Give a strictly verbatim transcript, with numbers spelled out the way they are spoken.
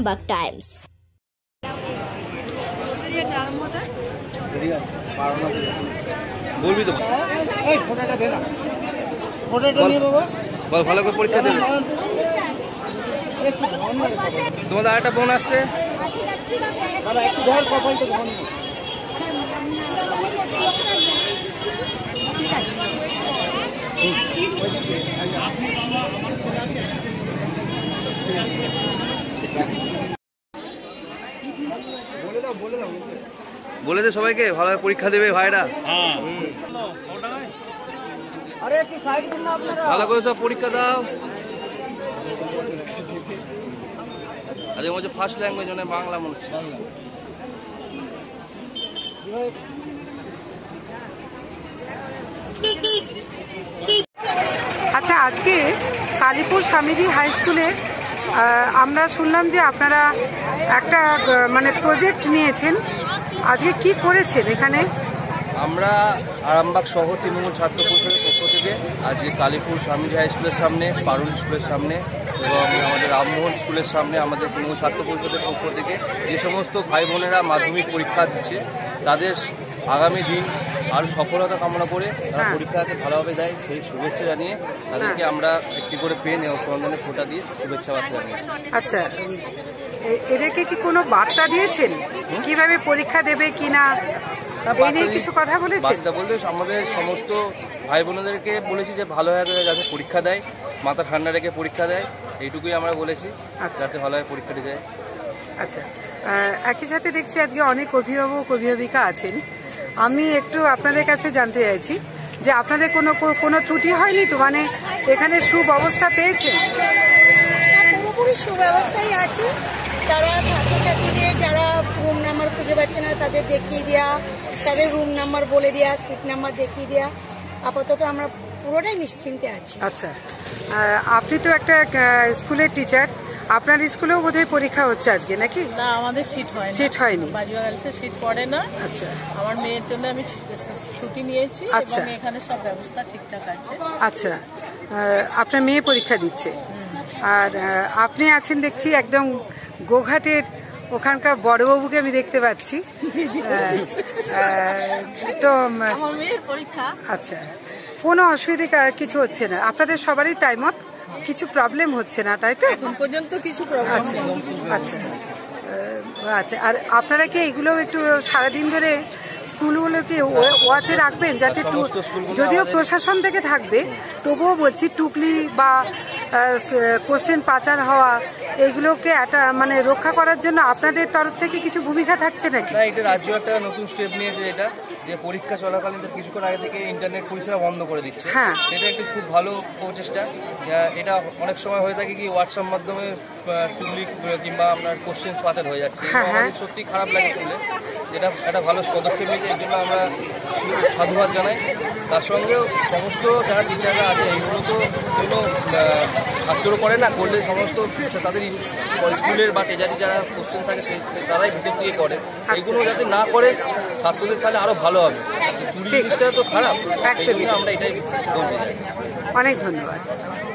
Arambagh Times. বলবি তো এই ফটোটা দে না, ফটোটা নিয়ে বাবা বল, ভালো করে পরীক্ষা দেবে। তোমাদের আরেকটা বোন আসছে, দাদা একটু ধর কপালটা ধর। বলে দে সবাইকে ভালোভাবে পরীক্ষা দেবে ভাইরা। ভালো করে সব পরীক্ষা দাও। আজকে মনে হচ্ছে ফার্স্ট ল্যাঙ্গুয়েজ মানে বাংলা মনে হচ্ছে। আচ্ছা, আজকে কালীপুর স্বামীজি হাই স্কুলে আমরা শুনলাম যে আপনারা একটা মানে প্রজেক্ট নিয়েছেন, আজকে কি করেছেন এখানে? আমরা আরামবাগ শহর তৃণমূল ছাত্র পরিষদের পক্ষ থেকে আজকে কালীপুর স্বামীজি হাই স্কুলের সামনে, পারুল স্কুলের সামনে এবং আমাদের রামমোহন স্কুলের সামনে আমাদের তৃণমূল ছাত্র পরিষদের পক্ষ থেকে যে সমস্ত ভাই বোনেরা মাধ্যমিক পরীক্ষা দিচ্ছে তাদের আগামী দিন আরও সফলতা কামনা করে তারা পরীক্ষাতে ভালোভাবে দেয় সেই শুভেচ্ছা জানিয়ে তাদেরকে আমরা একটি করে পেন এবং চন্দনের ফোঁটা দিয়ে শুভেচ্ছা বার্তা জানিয়ে। আচ্ছা, এদেরকে কি কোনো বার্তা দিয়েছেন কিভাবে পরীক্ষা দেবে কিনা এই নিয়ে কিছু কথা বলেছেন? বার্তা বলতে আমাদের সমস্ত ভাই বোনদেরকে বলেছি যে ভালো হয় যাতে পরীক্ষা দেয়, মাথা ঠান্ডা রেখে পরীক্ষা দেয়, এইটুকুই আমরা বলেছি, যাতে ভালোভাবে পরীক্ষাটি দেয়। আচ্ছা, একই সাথে দেখছি আজকে অনেক অভিভাবক অভিভাবিকা আছেন, আমি একটু আপনাদের কাছে জানতে চাইছি যে আপনাদের কোনো কোনো ত্রুটি হয়নি তো, মানে এখানে সুব্যবস্থা পেয়েছেন? পুরোপুরি সুব্যবস্থাই আছে। যারা ছাত্রছাত্রীদের যারা রুম নাম্বার খুঁজে পাচ্ছে না তাদের দেখিয়ে দেওয়া, তাদের রুম নাম্বার বলে দেওয়া, সিট নাম্বার দেখিয়ে দেওয়া, আপাতত আমরা পুরোটাই নিশ্চিন্তে আছি। আচ্ছা, আপনি তো একটা স্কুলের টিচার, আপনার স্কুলেও বোধহয় পরীক্ষা হচ্ছে আজকে নাকি? না, আমাদের সিট হয় সিট হয়নি, বাজুয়া গার্লসের সিট পড়ে না। আচ্ছা, আমার মেয়ের জন্য আমি ছুটি নিয়েছি এবং এখানে সব ব্যবস্থা ঠিকঠাক আছে। আচ্ছা, আপনার মেয়ে পরীক্ষা দিচ্ছে আর আপনি আছেন দেখছি একদম গোঘাটের ওখানকার বড়বাবুকে আমি দেখতে পাচ্ছি। তো আচ্ছা, কোনো অসুবিধা কিছু হচ্ছে না, আপনাদের সবারই তাই মত, কিছু প্রবলেম হচ্ছে না তাই তো? এখন পর্যন্ত কিছু প্রবলেম। আচ্ছা আচ্ছা, আর আপনারা কি এগুলো একটু সারাদিন ধরে স্কুলগুলোকে ওয়াচে রাখবেন যাতে, যদিও প্রশাসন থেকে থাকবে তবুও বলছি টুকলি বা কোশ্চেন পাচার হওয়া এগুলোকে মানে রক্ষা করার জন্য আপনাদের তরফ থেকে কিছু ভূমিকা থাকছে নাকি? না, এটা রাজ্য একটা নতুন স্টেপ নিয়েছে, এটা যে পরীক্ষা চলাকালীন কিছুক্ষণ আগে থেকে ইন্টারনেট পরিষেবা বন্ধ করে দিচ্ছে। হ্যাঁ, সেটা একটি খুব ভালো প্রচেষ্টা। এটা অনেক সময় হয়ে থাকে কি হোয়াটসঅ্যাপ মাধ্যমে টুকলি কিংবা আপনার কোশ্চেন পাচার হয়ে যাচ্ছে, আমাদের সত্যি খারাপ লাগে শুনলে। এটা একটা ভালো পদক্ষেপ নিয়েছে, এর জন্য আমরা সাধুবাদ জানাই। তার সঙ্গেও সমস্ত যারা টিচাররা আছে এইগুলো তো কোনো ছাত্র করে না, করলে সমস্ত তাদের স্কুলের বা টিচারি যারা কোশ্চেন থাকে তারাই ভিতর দিয়ে করে, এইগুলো যাতে না করে ছাত্রদের তাহলে আরো ভালো হবে। চুরি জিনিসটা তো খারাপ, এই জন্য আমরা এটাই বলতে চাই। অনেক ধন্যবাদ।